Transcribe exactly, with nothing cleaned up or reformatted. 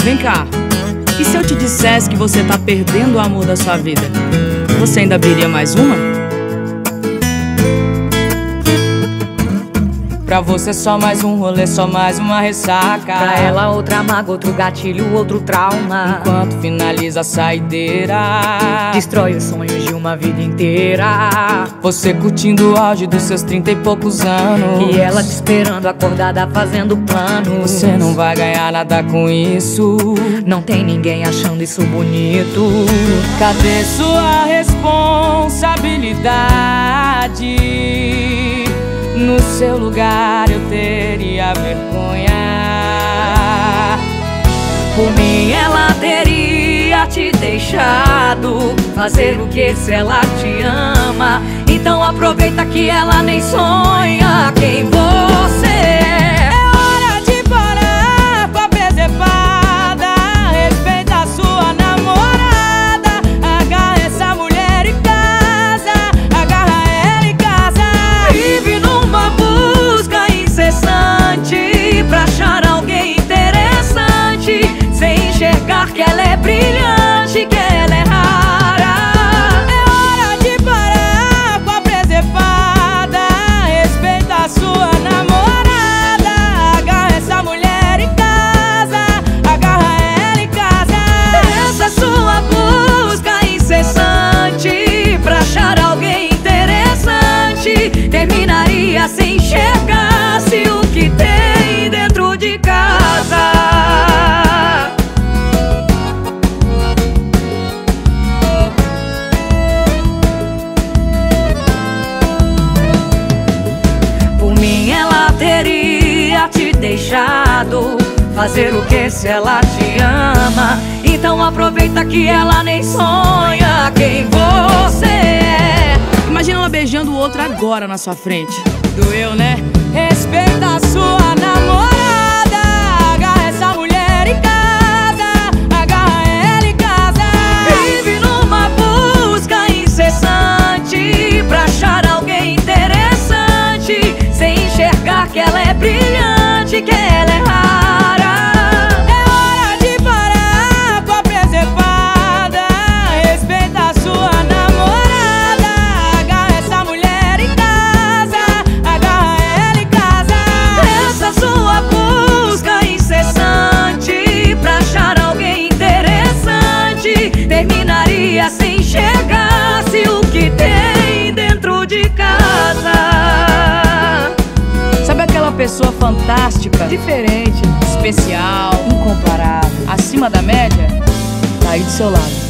Vem cá, e se eu te dissesse que você tá perdendo o amor da sua vida? Você ainda abriria mais uma? Pra você só mais um rolê, só mais uma ressaca. Pra ela outra mágoa, outro gatilho, outro trauma. Enquanto finaliza a saideira, destrói os sonhos de uma vida inteira. Você curtindo o auge dos seus trinta e poucos anos, e ela te esperando acordada fazendo planos. Você não vai ganhar nada com isso. Não tem ninguém achando isso bonito. Cadê sua responsabilidade? No seu lugar eu teria vergonha. Por mim ela teria te deixado fazer o que se ela te ama. Então aproveita que ela nem sonha quem você é. É hora de parar com a presepada. Respeita a sua namorada. Agarra essa mulher em casa. Agarra ela em casa. Vive numa busca incessante pra achar alguém interessante, sem enxergar que ela é brilhante, que ela é rara. É hora de parar com a presepada. Respeita a sua namorada. Agarra essa mulher em casa. Agarra ela em casa. Essa sua busca incessante pra achar alguém interessante terminaria sem enxergar-se o que tem dentro de casa. Por mim ela teria te deixado fazer o que se ela te ama. Então aproveita que ela nem sonha quem você é. Imagina ela beijando o outro agora na sua frente. Doeu, né? Respeita a sua namorada. Agarra essa mulher em casa. Agarra ela em casa. Vive numa busca incessante pra achar alguém interessante, sem enxergar que ela é brilhante, que ela é rara. É hora de parar com a presepada. Respeita a sua namorada. Agarra essa mulher em casa. Agarra ela em casa. Essa sua busca incessante pra achar alguém interessante terminaria sem enxergar-se o que tem dentro de casa. Sabe aquela pessoa fantástica, Diferente, especial, incomparável, acima da média? Tá aí do seu lado.